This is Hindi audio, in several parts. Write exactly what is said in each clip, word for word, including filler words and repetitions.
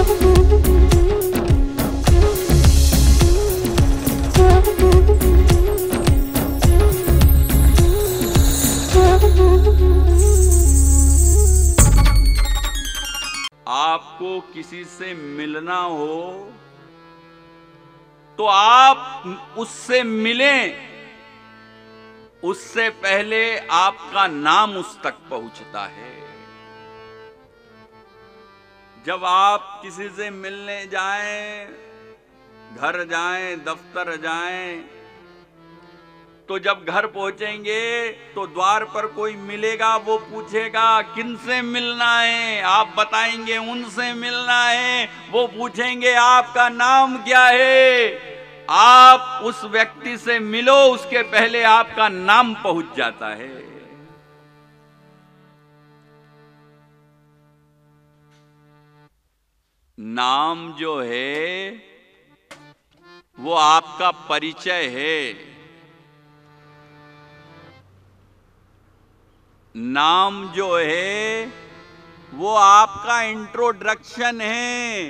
आपको किसी से मिलना हो तो आप उससे मिलें, उससे पहले आपका नाम उस तक पहुंचता है। जब आप किसी से मिलने जाएं, घर जाएं, दफ्तर जाएं, तो जब घर पहुंचेंगे तो द्वार पर कोई मिलेगा, वो पूछेगा किनसे मिलना है, आप बताएंगे उनसे मिलना है। वो पूछेंगे आपका नाम क्या है, आप उस व्यक्ति से मिलो, उसके पहले आपका नाम पहुंच जाता है। नाम जो है वो आपका परिचय है। नाम जो है वो आपका इंट्रोडक्शन है।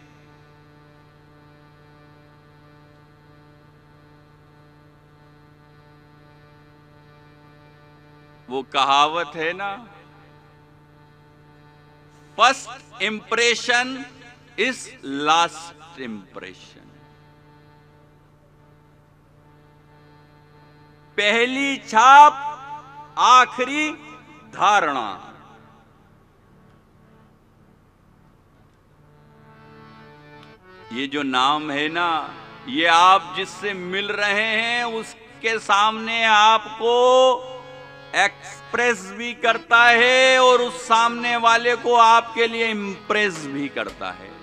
वो कहावत है ना, first impression is last impression. पहली छाप आखिरी धारणा। ये जो नाम है ना, ये आप जिससे मिल रहे हैं उसके सामने आपको एक्सप्रेस भी करता है और उस सामने वाले को आपके लिए इंप्रेस भी करता है।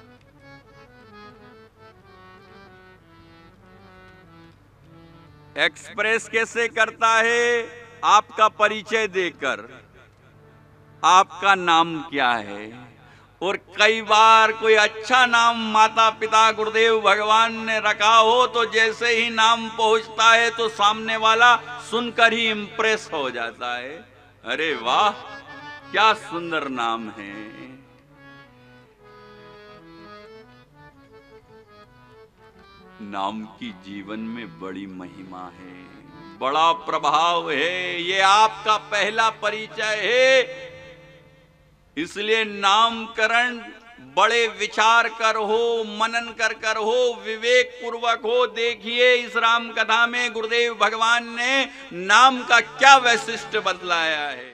एक्सप्रेस कैसे करता है? आपका परिचय देकर, आपका नाम क्या है। और कई बार कोई अच्छा नाम माता पिता गुरुदेव भगवान ने रखा हो तो जैसे ही नाम पहुंचता है तो सामने वाला सुनकर ही इंप्रेस हो जाता है। अरे वाह, क्या सुंदर नाम है। नाम की जीवन में बड़ी महिमा है, बड़ा प्रभाव है। ये आपका पहला परिचय है। इसलिए नामकरण बड़े विचार कर हो, मनन कर कर हो, विवेक पूर्वक हो। देखिए इस राम कथा में गुरुदेव भगवान ने नाम का क्या वैशिष्ट्य बतलाया है।